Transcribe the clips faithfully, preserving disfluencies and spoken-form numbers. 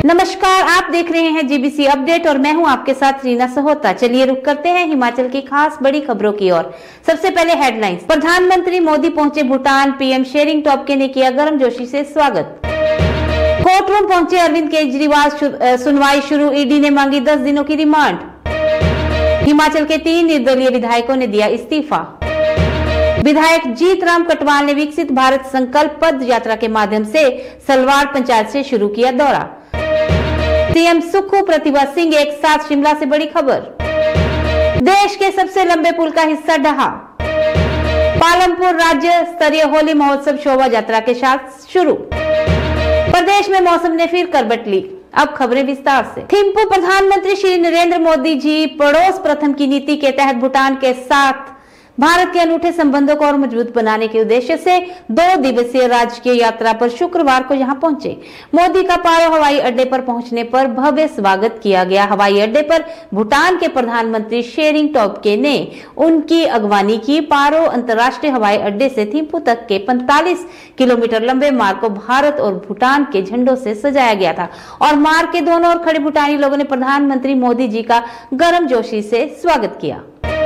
नमस्कार, आप देख रहे हैं जीबीसी अपडेट और मैं हूं आपके साथ रीना सहोता। चलिए रुक करते हैं हिमाचल की खास बड़ी खबरों की ओर। सबसे पहले हेडलाइंस। प्रधानमंत्री मोदी पहुंचे भूटान, पीएम शेरिंग टॉपके ने किया गर्मजोशी से स्वागत। कोर्ट रूम पहुंचे अरविंद केजरीवाल, सुनवाई शुरू, ईडी ने मांगी दस दिनों की रिमांड। हिमाचल के तीन निर्दलीय विधायकों ने दिया इस्तीफा। विधायक जीत राम कटवाल ने विकसित भारत संकल्प पद यात्रा के माध्यम से सलवाड़ पंचायत से शुरू किया दौरा। सीएम सुक्खू, प्रतिभा सिंह एक साथ शिमला से बड़ी खबर। देश के सबसे लंबे पुल का हिस्सा ढहा। पालमपुर राज्य स्तरीय होली महोत्सव शोभा यात्रा के साथ शुरू। प्रदेश में मौसम ने फिर करवट ली। अब खबरें विस्तार से। थिम्पू प्रधानमंत्री श्री नरेंद्र मोदी जी पड़ोस प्रथम की नीति के तहत भूटान के साथ भारत के अनूठे संबंधों को और मजबूत बनाने के उद्देश्य से दो दिवसीय राजकीय यात्रा पर शुक्रवार को यहां पहुंचे। मोदी का पारो हवाई अड्डे पर पहुंचने पर भव्य स्वागत किया गया। हवाई अड्डे पर भूटान के प्रधानमंत्री शेरिंग टॉपके ने उनकी अगवानी की। पारो अंतर्राष्ट्रीय हवाई अड्डे से थिम्पू तक के पैंतालीस किलोमीटर लंबे मार्ग को भारत और भूटान के झंडों से सजाया गया था और मार्ग के दोनों ओर खड़े भूटानी लोगों ने प्रधानमंत्री मोदी जी का गर्मजोशी से स्वागत किया।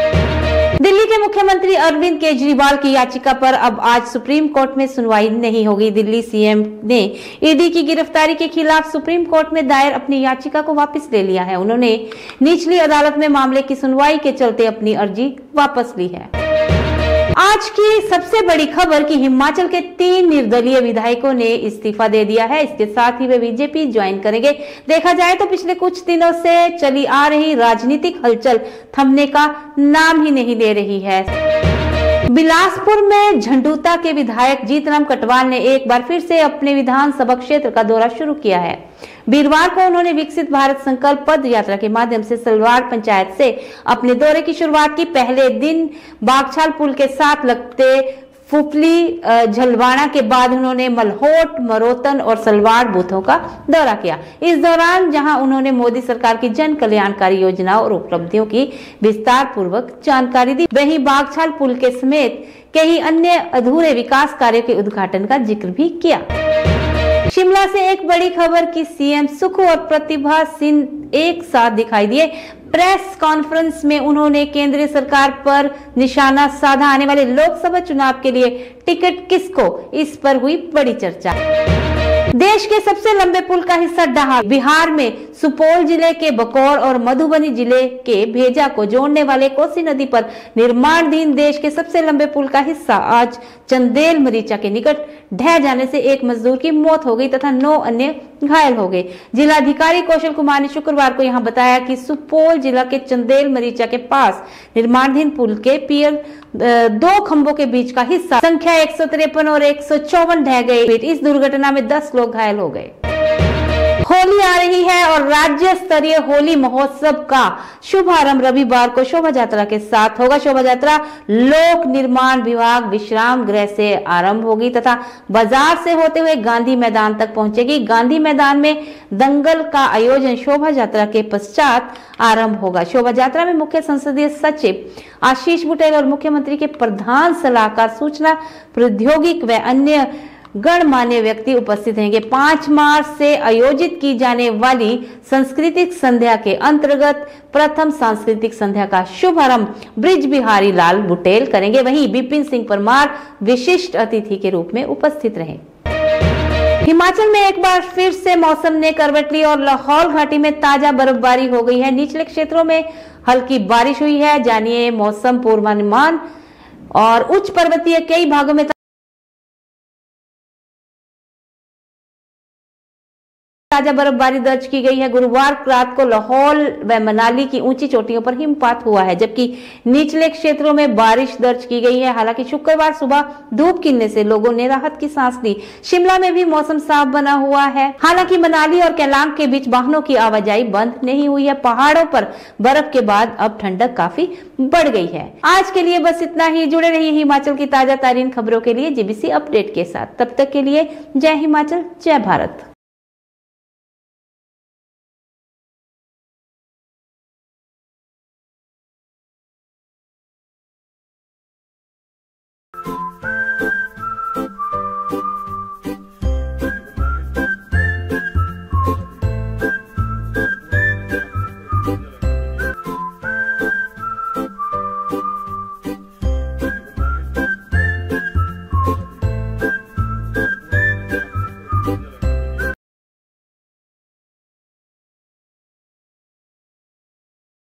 दिल्ली के मुख्यमंत्री अरविंद केजरीवाल की याचिका पर अब आज सुप्रीम कोर्ट में सुनवाई नहीं होगी। दिल्ली सीएम ने ईडी की गिरफ्तारी के खिलाफ सुप्रीम कोर्ट में दायर अपनी याचिका को वापस ले लिया है। उन्होंने निचली अदालत में मामले की सुनवाई के चलते अपनी अर्जी वापस ली है। आज की सबसे बड़ी खबर कि हिमाचल के तीन निर्दलीय विधायकों ने इस्तीफा दे दिया है। इसके साथ ही वे बीजेपी ज्वाइन करेंगे। देखा जाए तो पिछले कुछ दिनों से चली आ रही राजनीतिक हलचल थमने का नाम ही नहीं ले रही है। बिलासपुर में झंडूता के विधायक जीत राम कटवाल ने एक बार फिर से अपने विधानसभा क्षेत्र का दौरा शुरू किया है। वीरवार को उन्होंने विकसित भारत संकल्प पद यात्रा के माध्यम से सलवाड़ पंचायत से अपने दौरे की शुरुआत की। पहले दिन बागछाल पुल के साथ लगते फुफली झलवाड़ा के बाद उन्होंने मलहोट, मरोतन और सलवाड़ बूथों का दौरा किया। इस दौरान जहां उन्होंने मोदी सरकार की जन कल्याणकारी योजनाओं और उपलब्धियों की विस्तार पूर्वक जानकारी दी। वहीं बागछाल पुल के समेत कई अन्य अधूरे विकास कार्यों के उद्घाटन का जिक्र भी किया। शिमला से एक बड़ी खबर कि सीएम सुक्खू और प्रतिभा सिंह एक साथ दिखाई दिए। प्रेस कॉन्फ्रेंस में उन्होंने केंद्रीय सरकार पर निशाना साधा। आने वाले लोकसभा चुनाव के लिए टिकट किसको, इस पर हुई बड़ी चर्चा। देश के सबसे लंबे पुल का हिस्सा ढहा। बिहार में सुपौल जिले के बकौर और मधुबनी जिले के भेजा को जोड़ने वाले कोसी नदी पर निर्माणाधीन देश के सबसे लंबे पुल का हिस्सा आज चंदेल मरीचा के निकट ढह जाने से एक मजदूर की मौत हो गई तथा नौ अन्य घायल हो गए। जिलाधिकारी कौशल कुमार ने शुक्रवार को यहां बताया कि सुपौल जिला के चंदेल मरीचा के पास निर्माणाधीन पुल के पियर दो खंभों के बीच का हिस्सा संख्या एक सौ तिरपन और एक सौ चौवन ढह गए। इस दुर्घटना में दस लोग घायल हो गए। होली आ रही है और राज्य स्तरीय होली महोत्सव का शुभारंभ रविवार को शोभा यात्रा के साथ होगा। शोभा यात्रा लोक निर्माण विभाग विश्राम गृह से आरंभ होगी तथा बाजार से होते हुए गांधी मैदान तक पहुंचेगी। गांधी मैदान में दंगल का आयोजन शोभा यात्रा के पश्चात आरंभ होगा। शोभा यात्रा में मुख्य संसदीय सचिव आशीष बुटेल और मुख्यमंत्री के प्रधान सलाहकार सूचना प्रौद्योगिकी व अन्य गणमान्य व्यक्ति उपस्थित रहेंगे। पांच मार्च से आयोजित की जाने वाली सांस्कृतिक संध्या के अंतर्गत प्रथम सांस्कृतिक संध्या का शुभारंभ ब्रिज बिहारी लाल बुटेल करेंगे। वहीं विपिन सिंह परमार विशिष्ट अतिथि के रूप में उपस्थित रहे। हिमाचल में एक बार फिर से मौसम ने करवट ली और लाहौल घाटी में ताजा बर्फबारी हो गई है। निचले क्षेत्रों में हल्की बारिश हुई है। जानिए मौसम पूर्वानुमान। और उच्च पर्वतीय कई भागों में ताजा बर्फबारी दर्ज की गई है। गुरुवार रात को लाहौल व मनाली की ऊंची चोटियों पर हिमपात हुआ है, जबकि निचले क्षेत्रों में बारिश दर्ज की गई है। हालांकि शुक्रवार सुबह धूप खिलने से लोगों ने राहत की सांस ली। शिमला में भी मौसम साफ बना हुआ है। हालांकि मनाली और केलांग के बीच वाहनों की आवाजाही बंद नहीं हुई है। पहाड़ों पर बर्फ के बाद अब ठंडक काफी बढ़ गई है। आज के लिए बस इतना ही। जुड़े रहिए हिमाचल की ताजा तरीन खबरों के लिए जीबीसी अपडेट के साथ। तब तक के लिए जय हिमाचल, जय भारत।